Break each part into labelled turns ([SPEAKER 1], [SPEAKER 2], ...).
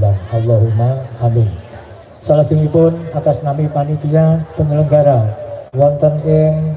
[SPEAKER 1] kembang. Allahumma amin. Salajengipun atas nami panitia penyelenggara wonten ing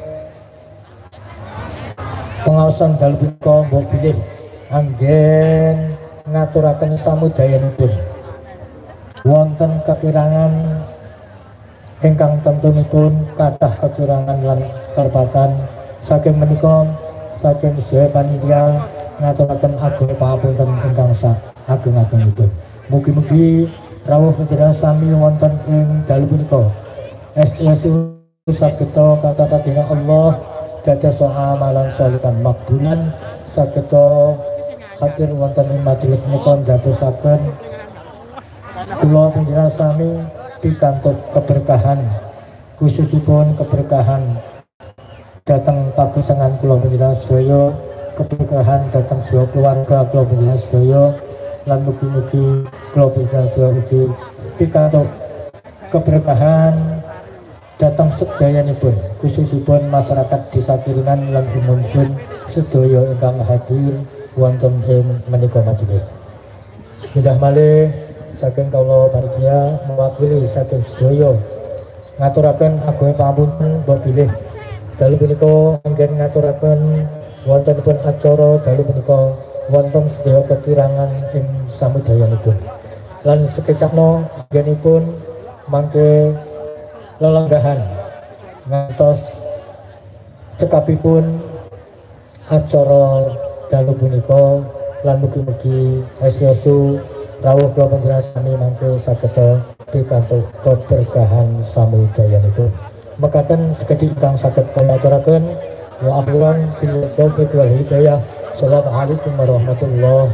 [SPEAKER 1] pengaosan dalu punika mbok bilih anggen ngaturaken samudayanipun wonten kekirangan ingkang tentunipun kathah kekurangan lan kelepatan saking menika saking sedaya panitia ngaturaken ageng pangapunten ingkang ageng-agengipun. Mugi-mugi rawuh panjenengan sami wonten ing dalu punika SESU sageta katata dening Allah dados amalan sholihan makbulan sageta hadir wonten ing majelis menika dadosaken kula panjenengan sami pikantuk keberkahan, khususipun keberkahan datang pagesangan kula panjenengan sedaya, keberkahan datang sedaya keluarga kula panjenengan sedaya, lan mugi-mugi kula panjenengan sedaya ugi pikantuk keberkahan datang sedayanipun, khususipun masyarakat Desa Kiringan lan umumipun sedaya ingkang hadir wonten ing menika majelis. Mindah malih saking kawula panitia mewakili saking sedaya ngaturaken ageng pangapunten mbok bilih dalu punika anggen ngaturaken wontenipun acara dalu punika wonten sedaya kekirangan ing samudayanipun. Lan sekecapno anggenipun mangke lelenggahan ngantos cekapipun acara dalu punika lan mugi-mugi SESU rawuh kula panjenengan sami mangke saged pikantuk keberkahan samudayanipun. Mekaten sekedhik ingkang saged kula aturaken wa akhiran bil taufiq wal hidayah. Assalamualaikum warahmatullahi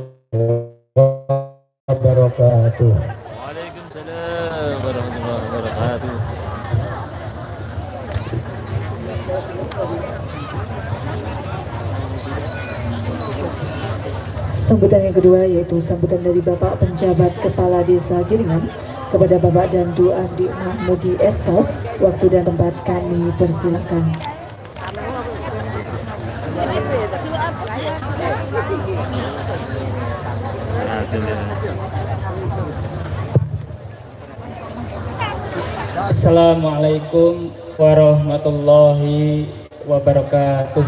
[SPEAKER 1] wabarakatuh.
[SPEAKER 2] Waalaikumsalam warahmatullahi wabarakatuh.
[SPEAKER 3] Sambutan yang kedua yaitu sambutan dari Bapak Penjabat Kepala Desa Kiringan kepada Bapak Dandu Andi Mahmudi Esos. Waktu dan tempat kami persilakan.
[SPEAKER 4] Assalamualaikum warahmatullahi wabarakatuh.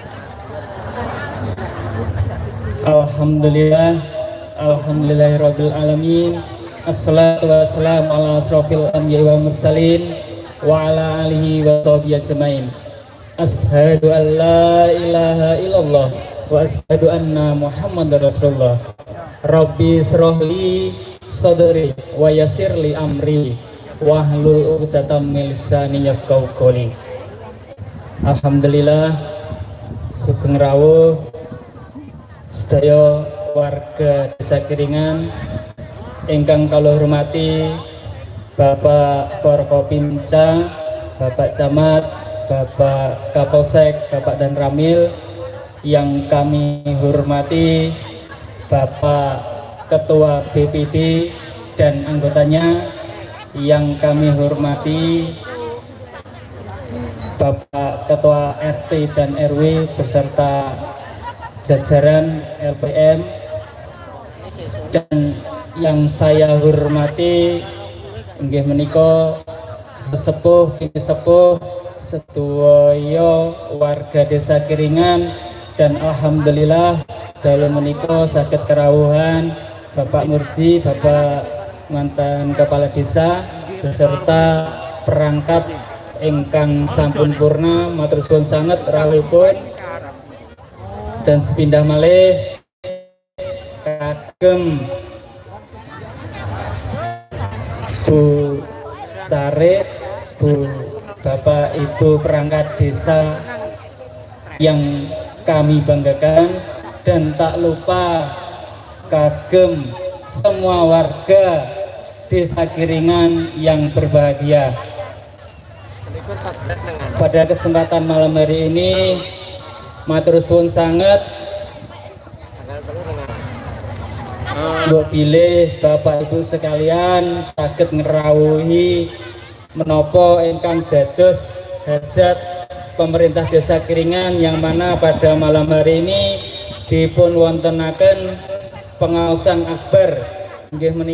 [SPEAKER 4] Alhamdulillah, alhamdulillahirabbil alamin. Assalatu wassalamu ala asrofil anbiya'i wa mursalin wa ala alihi wa sahbihi ajmain. Asyhadu an la ilaha illallah wa asyhadu anna Muhammadar Rasulullah. Rabbi shrahli sadri wa yassirli amri wahlul 'uqdatam min lisani yafqahu qawli. Alhamdulillah, sugeng rawuh sedaya warga Desa Kiringan ingkang kula hormati Bapak Forkopimca, Bapak Camat, Bapak Kapolsek, Bapak Dan Ramil, yang kami hormati Bapak Ketua BPD dan anggotanya, yang kami hormati Bapak Ketua RT dan RW beserta jajaran LPM, dan yang saya hormati inggih menika sesepuh sedaya warga Desa Kiringan, dan alhamdulillah dalu menika saged kerawuhan Bapak Murji, Bapak mantan Kepala Desa beserta perangkat ingkang sampun purna. Matur suwun sanget rawuhipun. Dan sepindah malih kagem Bu Carik, Bu Bapak Ibu perangkat desa yang kami banggakan, dan tak lupa kagem semua warga Desa Kiringan yang berbahagia. Pada kesempatan malam hari ini matur suwun sanget mbok pilih Bapak Ibu sekalian saged ngerawuhi menapa ingkang dados hajat pemerintah Desa Kiringan, yang mana pada malam hari ini dipun wontenaken pengaosan akbar inggih menika